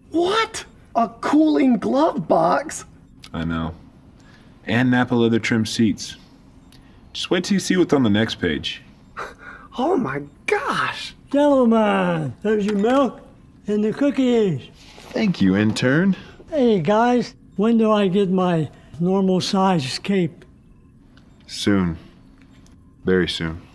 What? A cooling glove box? I know. And Napa leather trim seats. Just wait till you see what's on the next page. Oh my gosh! Gentlemen, there's your milk and the cookies. Thank you, intern. Hey guys, when do I get my normal size cape? Soon. Very soon.